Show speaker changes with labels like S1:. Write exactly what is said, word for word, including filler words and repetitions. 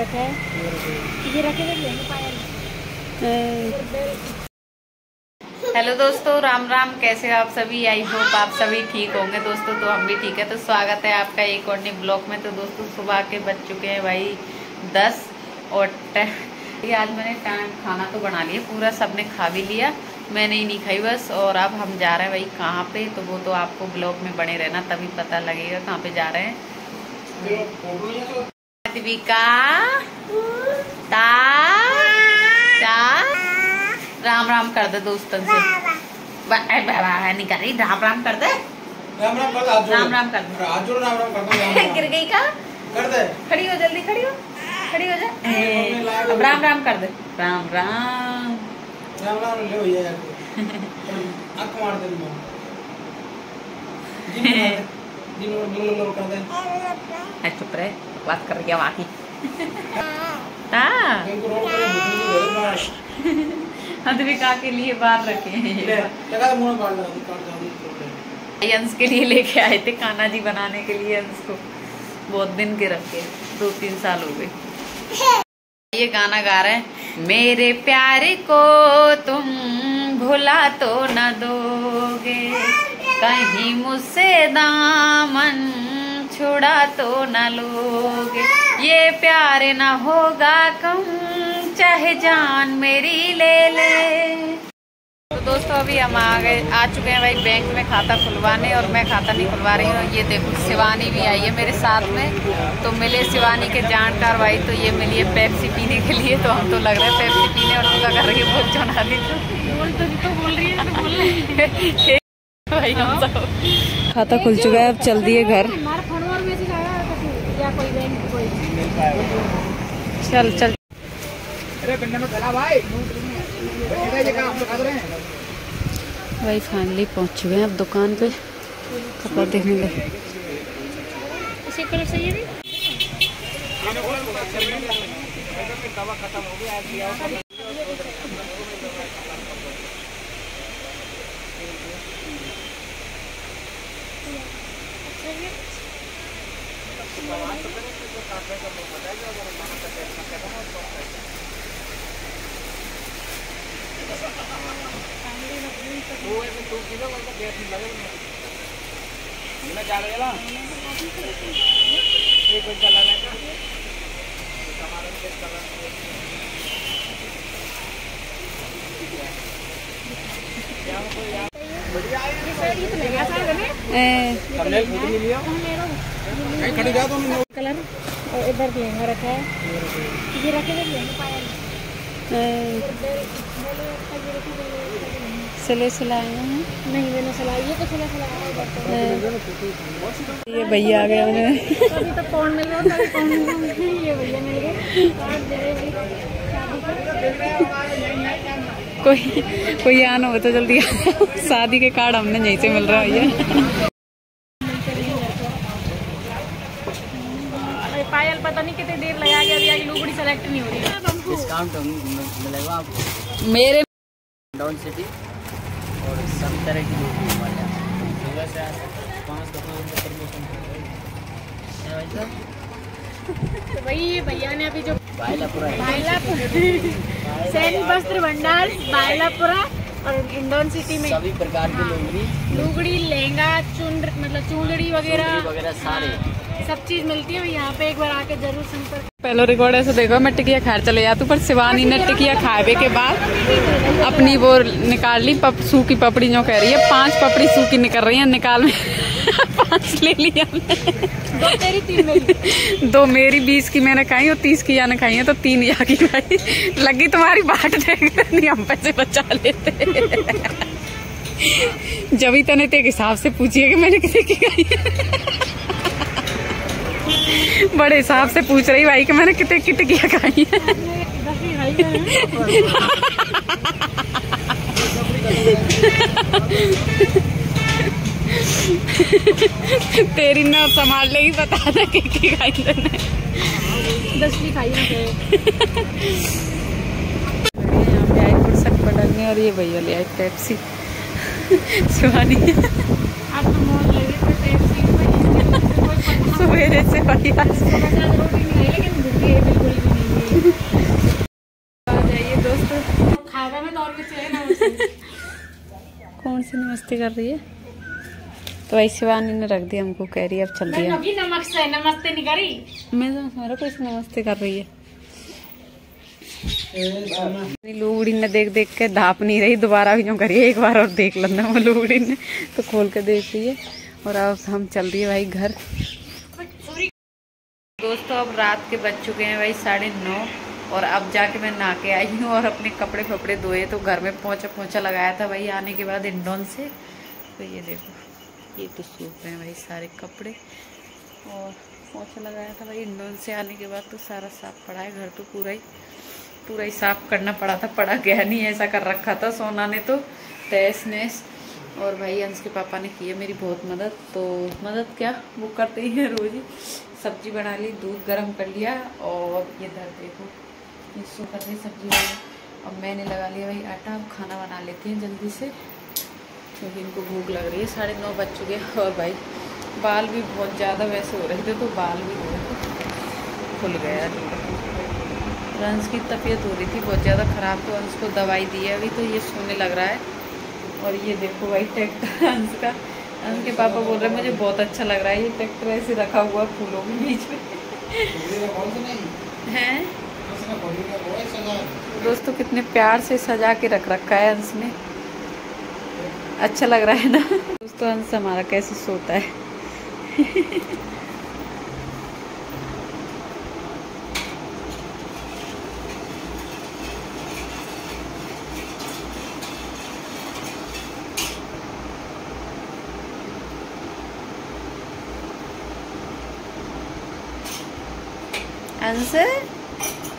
S1: रखा है, ये रखे हुए पायल।
S2: हेलो दोस्तों, राम राम। कैसे हो आप सभी? आई होप आप सभी ठीक होंगे दोस्तों। तो हम भी ठीक है। तो स्वागत है आपका एक और नए ब्लॉग में। तो दोस्तों सुबह के बज चुके हैं भाई दस और ये आज मैंने टाइम खाना तो बना लिया पूरा, सबने खा भी लिया, मैंने ही नहीं खाई बस। और अब हम जा रहे हैं भाई कहाँ पे, तो वो तो आपको ब्लॉग में बने रहना तभी पता लगेगा कहाँ पे जा रहे हैं। दीपिका ता ता राम राम कर दे दोस्तन से। निकाल रही राम राम कर दे,
S3: राम राम कर दे,
S2: राम राम कर दे,
S3: आज राम राम कर दे।
S2: गिर गई का
S3: कर दे,
S2: खड़ी हो, जल्दी खड़ी हो, खड़ी हो जा। अब राम राम कर दे, राम राम
S3: राम राम ले भैया यार। आंख मार दे मैं दिन और दिन लो कर दे।
S2: है चुप रहे, बात कर रही है वाकी। हाँ
S3: इनको रोल करे भूख
S2: दीपिका के लिए बाहर रखे हैं।
S3: लगा मुंह काट दो, काट दो।
S2: अंश के लिए लेके आए थे खाना जी बनाने के लिए। अंश को बहुत दिन के रखे, दो तीन साल हो गए। ये गाना गा रहे हैं, मेरे प्यारे को तुम भुला तो न दोगे, कहीं मुझसे दामन छुड़ा तो न लोगे, ये प्यार न होगा कम चाहे जान मेरी ले ले। तो दोस्तों अभी हम आ गए आ चुके हैं भाई बैंक में खाता खुलवाने, और मैं खाता नहीं खुलवा रही हूँ। ये देखो शिवानी भी आई है मेरे साथ में। तो मिले शिवानी के जानकार भाई, तो ये मिली है पेप्सी पीने के लिए। तो हम तो लग रहे हैं पेप्सी पीने, और उनका कर रही है बहुत चौना दी। तो बोल रही है तो बोल रही है भाई हम सब खाता खुल चुका है। अब चल दिए घर। चल चल भाई फाइनली पहुंच चुके हैं अब दुकान पे कपड़ा देखने लगे।
S1: इसी कलर से ये भी कलर और इधर लहंगा रखा है, ये रखे हुए पायल।
S2: सिले सिलाए हैं?
S1: नहीं मैंने सिलाई, ये तो सिला सिलाया।
S2: ये भैया आ गए उन्हें
S1: अभी तो कौन मिल रहा है, कौन मिल रहा है, ये भैया मिल गए।
S2: कोई कोई आना हो तो जल्दी शादी के कार्ड हमने यहीं से मिल रहा है भैया।
S1: पायल पता नहीं कितनी देर लगा गया, अभी आगे लुगड़ी सेलेक्ट नहीं हो रही है।
S4: डिस्काउंट मिलेगा आपको
S2: मेरे
S4: डाउन सिटी और सब तरह की लुगड़ी वाले सुबह से पाँच दुकान पे प्रमोशन
S1: तो भाई ये भैया ने अभी जो
S4: बायलापुरा
S1: बायलापुरा सैन वस्त्र भंडार बायलापुरा और इंडोन सिटी में
S4: सभी प्रकार की लुगड़ी
S1: लुगड़ी लहंगा चुंड मतलब चुंदड़ी वगैरह
S4: वगैरह सारे
S1: सब चीज मिलती है यहाँ पे। एक बार आके जरूर संपर्क।
S2: पहले रिकॉर्ड ऐसे देखो, मैं टिकिया खाए चले जाती, पर शिवानी ने टिकिया खाए के बाद अपनी वो निकाल ली पप, सूखी पपड़ी जो कह रही है, पांच पपड़ी सूखी निकल रही है निकाल में। पांच ले लिया
S1: दो तेरी तीन मेरी।
S2: दो मेरी बीस की मैंने खाई और तीस की याने खाई है, तो तीन या की भाई लगी तुम्हारी बाट देख नहीं, हम पैसे बचा लेते। जब ही तने तेरे हिसाब से पूछिए कि मैंने किसी की खाई है। बड़े हिसाब से पूछ रही भाई कि मैंने कितने की टिकिया खाई है। तेरी ना संभाल लेगी, बता दे कि खाई तूने।
S1: दसवीं खाई है।
S2: यहाँ पे आई फुर्सत पटकने, और ये भैया ले आई पेप्सी। शिवानी
S1: आप तो मौज ले रहे थे पेप्सी।
S2: सवेरे से भैया
S1: लेकिन बिल्कुल भी
S2: कौन सी नमस्ते कर रही है? तो भाई शिवानी ने रख दिया हमको, कह रही है अब चल रही है।
S1: अभी नमक से नमस्ते नहीं करी
S2: मैं तो हमारा कुछ नमस्ते कर रही है। लूगड़ी ने देख देख के धाप नहीं रही, दोबारा भी जो करिए एक बार और देख लेना। वो लूगड़ी ने तो खोल के देख रही है। और अब हम चल रही है भाई घर। दोस्तों अब रात के बज चुके हैं भाई साढ़े नौ, और अब जाके मैं नहा के आई हूँ और अपने कपड़े फपड़े धोए। तो घर में पोंछा पोंछा लगाया था भाई आने के बाद इंडोन से। तो ये देखो, ये तो सूख रहे हैं भाई सारे कपड़े, और पोंछा लगाया था भाई इंडोन से आने के बाद। तो सारा साफ पड़ा है घर, तो पूरा ही पूरा ही साफ करना पड़ा था। पड़ा गया नहीं, ऐसा कर रखा था सोना ने तो तैस नैस। और भाई अंश के पापा ने की है मेरी बहुत मदद। तो मदद क्या, वो करते ही हैं रोज ही। सब्जी बना ली, दूध गर्म कर लिया, और ये दर देखो इसको कर रही सब्जी वाली। अब मैंने लगा लिया भाई आटा। अब खाना बना लेती हैं जल्दी से, क्योंकि इनको भूख लग रही है। साढ़े नौ बज चुके हैं। और भाई बाल भी बहुत ज़्यादा वैसे हो रहे थे, तो बाल भी खुल गया। अंश की तबीयत हो रही थी बहुत ज़्यादा ख़राब, तो अंश को दवाई दी है अभी, तो ये सोने लग रहा है। और ये देखो भाई ट्रैक्टर अंश का, अंश के पापा बोल रहे हैं मुझे बहुत अच्छा लग रहा है ये ट्रैक्टर ऐसे रखा हुआ फूलों के बीच में है। दोस्तों कितने प्यार से सजा के रख रखा है अंश ने, अच्छा लग रहा है ना। दोस्तों अंश हमारा कैसे सोता है अंश